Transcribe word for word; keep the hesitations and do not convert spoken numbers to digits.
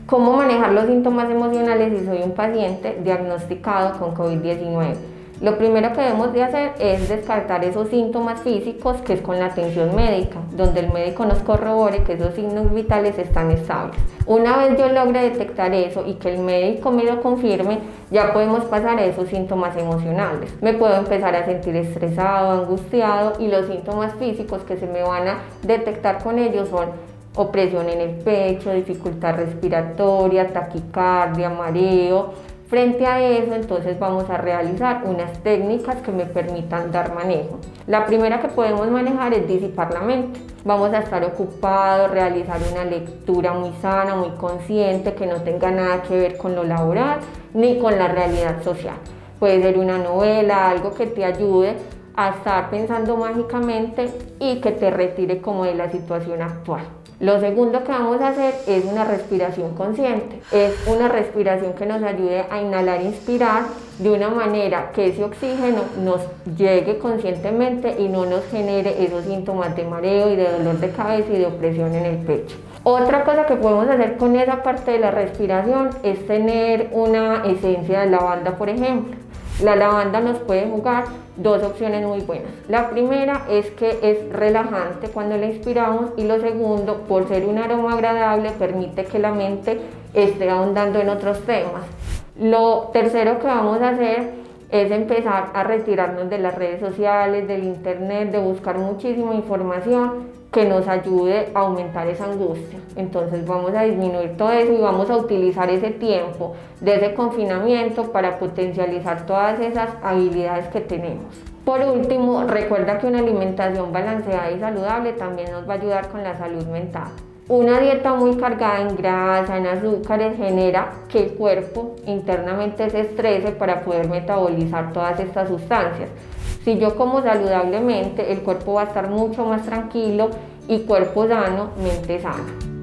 ¿Cómo manejar los síntomas emocionales si soy un paciente diagnosticado con COVID diecinueve? Lo primero que debemos de hacer es descartar esos síntomas físicos, que es con la atención médica, donde el médico nos corrobore que esos signos vitales están estables. Una vez yo logre detectar eso y que el médico me lo confirme, ya podemos pasar a esos síntomas emocionales. Me puedo empezar a sentir estresado, angustiado, y los síntomas físicos que se me van a detectar con ellos son opresión en el pecho, dificultad respiratoria, taquicardia, mareo. Frente a eso, entonces vamos a realizar unas técnicas que me permitan dar manejo. La primera que podemos manejar es disipar la mente. Vamos a estar ocupados, realizar una lectura muy sana, muy consciente, que no tenga nada que ver con lo laboral ni con la realidad social. Puede ser una novela, algo que te ayude a estar pensando mágicamente y que te retire como de la situación actual. Lo segundo que vamos a hacer es una respiración consciente. Es una respiración que nos ayude a inhalar e inspirar de una manera que ese oxígeno nos llegue conscientemente y no nos genere esos síntomas de mareo y de dolor de cabeza y de opresión en el pecho. Otra cosa que podemos hacer con esa parte de la respiración es tener una esencia de lavanda, por ejemplo. La lavanda nos puede jugar dos opciones muy buenas. La primera es que es relajante cuando la inspiramos, y lo segundo, por ser un aroma agradable, permite que la mente esté ahondando en otros temas. Lo tercero que vamos a hacer es empezar a retirarnos de las redes sociales, del internet, de buscar muchísima información que nos ayude a aumentar esa angustia. Entonces vamos a disminuir todo eso y vamos a utilizar ese tiempo de ese confinamiento para potencializar todas esas habilidades que tenemos. Por último, recuerda que una alimentación balanceada y saludable también nos va a ayudar con la salud mental. Una dieta muy cargada en grasa, en azúcares, genera que el cuerpo internamente se estrese para poder metabolizar todas estas sustancias. Si yo como saludablemente, el cuerpo va a estar mucho más tranquilo, y cuerpo sano, mente sana.